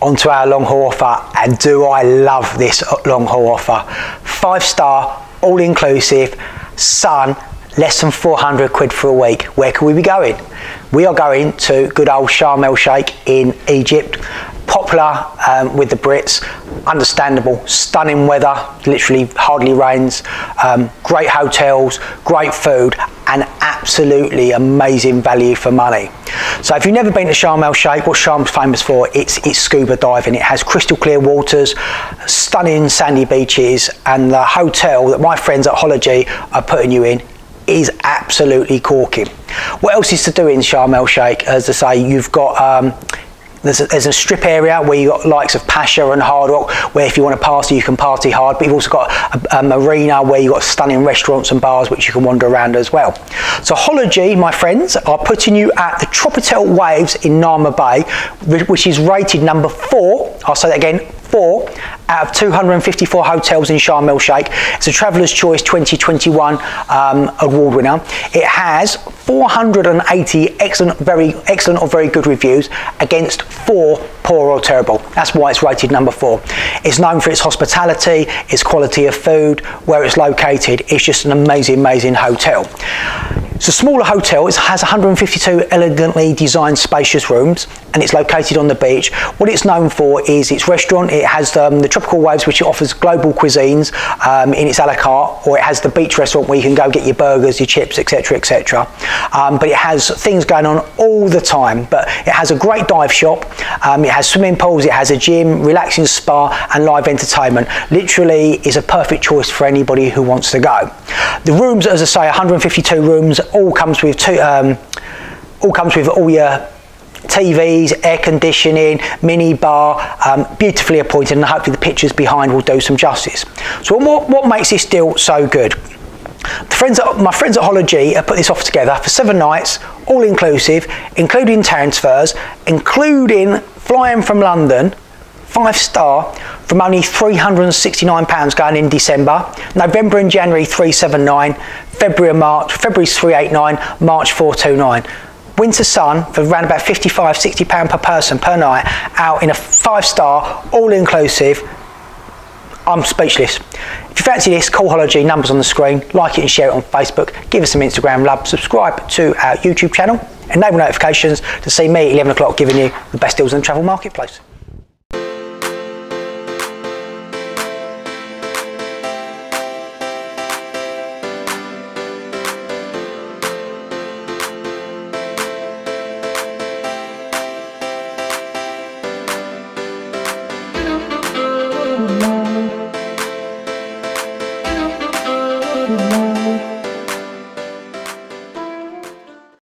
onto our long haul offer, and do I love this long haul offer. 5-star, all inclusive, sun, less than 400 quid for a week. Where can we be going? We are going to good old Sharm el Sheikh in Egypt. Popular with the Brits, understandable, stunning weather, literally hardly rains, great hotels, great food, and absolutely amazing value for money. So if you've never been to Sharm el Sheikh, what Sharm's famous for, it's scuba diving. It has crystal clear waters, stunning sandy beaches, and the hotel that my friends at Holiday are putting you in is absolutely corking. What else is to do in Sharm el Sheikh? As I say, you've got there's a strip area where you've got likes of Pasha and Hard Rock, where if you want to party, you can party hard, but you've also got a marina where you've got stunning restaurants and bars which you can wander around as well. So Holiday, my friends, are putting you at the Tropitel Waves in Nama Bay, which is rated number 4, I'll say that again, 4 out of 254 hotels in Sharm el Sheikh. It's a Traveller's Choice 2021 award winner. It has 480 excellent or very good reviews against 4 poor or terrible. That's why it's rated number 4. It's known for its hospitality, its quality of food, where it's located. It's just an amazing hotel. It's a smaller hotel. It has 152 elegantly designed spacious rooms, and it's located on the beach. What it's known for is its restaurant. It has the Tropical Waves, which offers global cuisines in its a la carte, or it has the beach restaurant where you can go get your burgers, your chips, etc, etc. But it has things going on all the time. But it has a great dive shop. It has swimming pools, it has a gym, relaxing spa, and live entertainment. Literally is a perfect choice for anybody who wants to go. The rooms, as I say, 152 rooms, all comes with all your TVs, air conditioning, mini bar, beautifully appointed, and hopefully the pictures behind will do some justice. So what makes this deal so good? My friends at Holiday have put this offer together for 7 nights, all inclusive, including transfers, including flying from London, 5-star, from only £369 going in December, November and January 379, February and March, February's 389, March 429. Winter sun for around about £55–60 per person per night, out in a 5-star, all inclusive. I'm speechless. If you fancy this, call Holiday, numbers on the screen, like it and share it on Facebook, give us some Instagram love, subscribe to our YouTube channel, enable notifications to see me at 11 o'clock giving you the best deals in the travel marketplace.